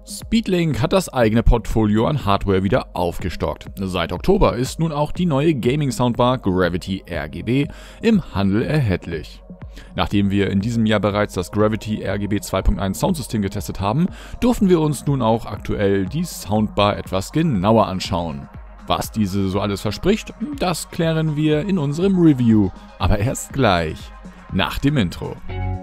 Speedlink hat das eigene Portfolio an Hardware wieder aufgestockt. Seit Oktober ist nun auch die neue Gaming-Soundbar Gravity RGB im Handel erhältlich. Nachdem wir in diesem Jahr bereits das Gravity RGB 2.1 Soundsystem getestet haben, durften wir uns nun auch aktuell die Soundbar etwas genauer anschauen. Was diese so alles verspricht, das klären wir in unserem Review, aber erst gleich, nach dem Intro.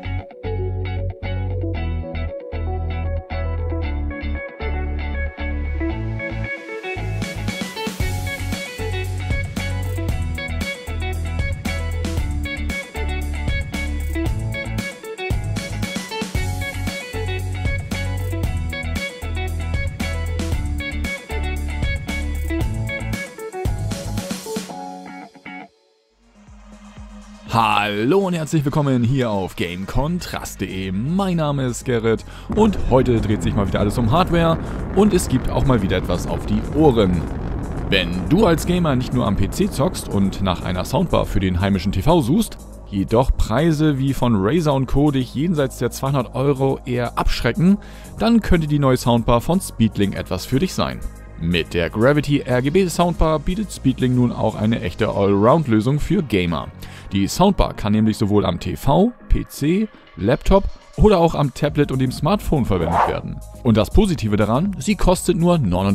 Hallo und herzlich willkommen hier auf GameKontrast.de. Mein Name ist Gerrit und heute dreht sich mal wieder alles um Hardware und es gibt auch mal wieder etwas auf die Ohren. Wenn du als Gamer nicht nur am PC zockst und nach einer Soundbar für den heimischen TV suchst, jedoch Preise wie von Razer und Co. dich jenseits der 200 € eher abschrecken, dann könnte die neue Soundbar von Speedlink etwas für dich sein. Mit der Gravity RGB Soundbar bietet Speedlink nun auch eine echte Allround-Lösung für Gamer. Die Soundbar kann nämlich sowohl am TV, PC, Laptop oder auch am Tablet und dem Smartphone verwendet werden. Und das Positive daran, sie kostet nur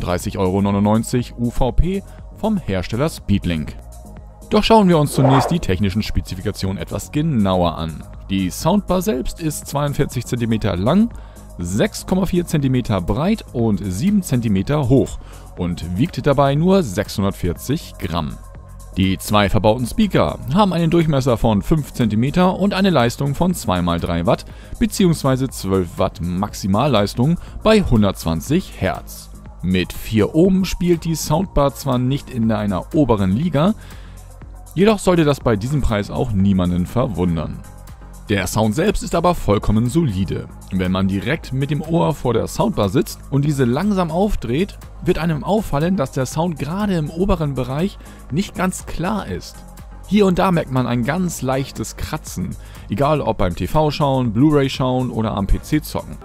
39,99 € UVP vom Hersteller Speedlink. Doch schauen wir uns zunächst die technischen Spezifikationen etwas genauer an. Die Soundbar selbst ist 42 cm lang, 6,4 cm breit und 7 cm hoch und wiegt dabei nur 640 Gramm. Die zwei verbauten Speaker haben einen Durchmesser von 5 cm und eine Leistung von 2x3 Watt bzw. 12 Watt Maximalleistung bei 120 Hz. Mit 4 Ohm spielt die Soundbar zwar nicht in einer oberen Liga, jedoch sollte das bei diesem Preis auch niemanden verwundern. Der Sound selbst ist aber vollkommen solide. Wenn man direkt mit dem Ohr vor der Soundbar sitzt und diese langsam aufdreht, wird einem auffallen, dass der Sound gerade im oberen Bereich nicht ganz klar ist. Hier und da merkt man ein ganz leichtes Kratzen, egal ob beim TV schauen, Blu-ray schauen oder am PC zocken.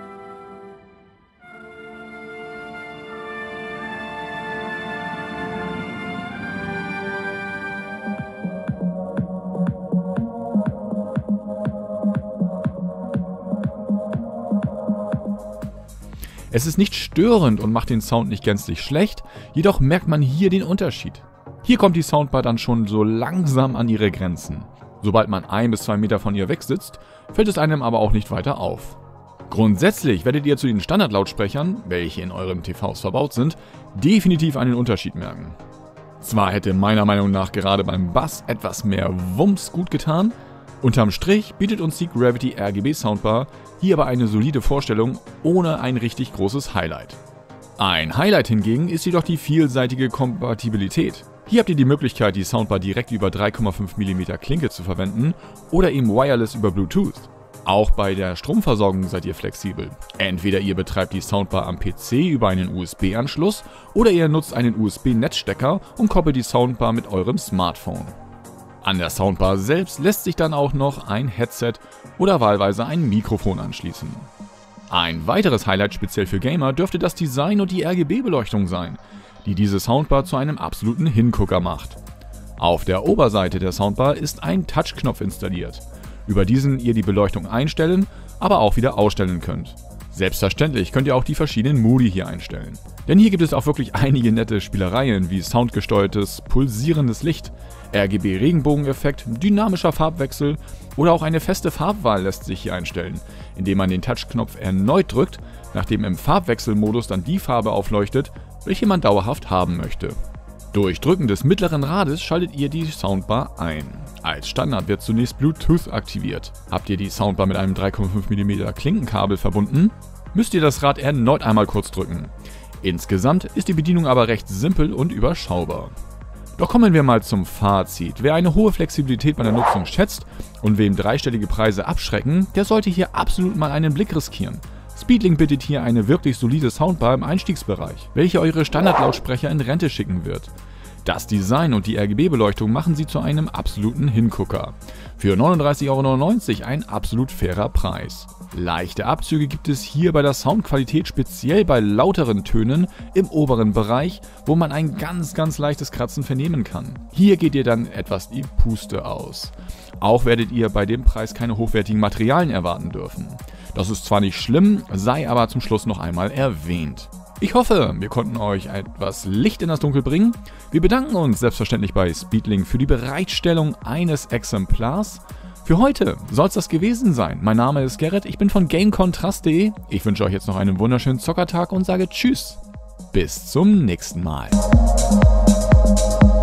Es ist nicht störend und macht den Sound nicht gänzlich schlecht, jedoch merkt man hier den Unterschied. Hier kommt die Soundbar dann schon so langsam an ihre Grenzen. Sobald man 1 bis 2 Meter von ihr weg sitzt, fällt es einem aber auch nicht weiter auf. Grundsätzlich werdet ihr zu den Standardlautsprechern, welche in euren TVs verbaut sind, definitiv einen Unterschied merken. Zwar hätte meiner Meinung nach gerade beim Bass etwas mehr Wumms gut getan, unterm Strich bietet uns die Gravity RGB Soundbar hier aber eine solide Vorstellung ohne ein richtig großes Highlight. Ein Highlight hingegen ist jedoch die vielseitige Kompatibilität. Hier habt ihr die Möglichkeit, die Soundbar direkt über 3,5 mm Klinke zu verwenden oder eben wireless über Bluetooth. Auch bei der Stromversorgung seid ihr flexibel. Entweder ihr betreibt die Soundbar am PC über einen USB-Anschluss oder ihr nutzt einen USB-Netzstecker und koppelt die Soundbar mit eurem Smartphone. An der Soundbar selbst lässt sich dann auch noch ein Headset oder wahlweise ein Mikrofon anschließen. Ein weiteres Highlight speziell für Gamer dürfte das Design und die RGB-Beleuchtung sein, die diese Soundbar zu einem absoluten Hingucker macht. Auf der Oberseite der Soundbar ist ein Touchknopf installiert, über diesen ihr die Beleuchtung einstellen, aber auch wieder ausstellen könnt. Selbstverständlich könnt ihr auch die verschiedenen Modi hier einstellen. Denn hier gibt es auch wirklich einige nette Spielereien wie soundgesteuertes, pulsierendes Licht, RGB-Regenbogeneffekt, dynamischer Farbwechsel oder auch eine feste Farbwahl lässt sich hier einstellen, indem man den Touchknopf erneut drückt, nachdem im Farbwechselmodus dann die Farbe aufleuchtet, welche man dauerhaft haben möchte. Durch Drücken des mittleren Rades schaltet ihr die Soundbar ein. Als Standard wird zunächst Bluetooth aktiviert. Habt ihr die Soundbar mit einem 3,5 mm Klinkenkabel verbunden, müsst ihr das Rad erneut einmal kurz drücken. Insgesamt ist die Bedienung aber recht simpel und überschaubar. Doch kommen wir mal zum Fazit. Wer eine hohe Flexibilität bei der Nutzung schätzt und wem dreistellige Preise abschrecken, der sollte hier absolut mal einen Blick riskieren. Speedlink bietet hier eine wirklich solide Soundbar im Einstiegsbereich, welche eure Standardlautsprecher in Rente schicken wird. Das Design und die RGB-Beleuchtung machen sie zu einem absoluten Hingucker. Für 39,99 € ein absolut fairer Preis. Leichte Abzüge gibt es hier bei der Soundqualität, speziell bei lauteren Tönen im oberen Bereich, wo man ein ganz leichtes Kratzen vernehmen kann. Hier geht ihr dann etwas die Puste aus. Auch werdet ihr bei dem Preis keine hochwertigen Materialien erwarten dürfen. Das ist zwar nicht schlimm, sei aber zum Schluss noch einmal erwähnt. Ich hoffe, wir konnten euch etwas Licht in das Dunkel bringen. Wir bedanken uns selbstverständlich bei Speedlink für die Bereitstellung eines Exemplars. Für heute soll es das gewesen sein. Mein Name ist Gerrit, ich bin von GameContrast.de. Ich wünsche euch jetzt noch einen wunderschönen Zockertag und sage Tschüss. Bis zum nächsten Mal.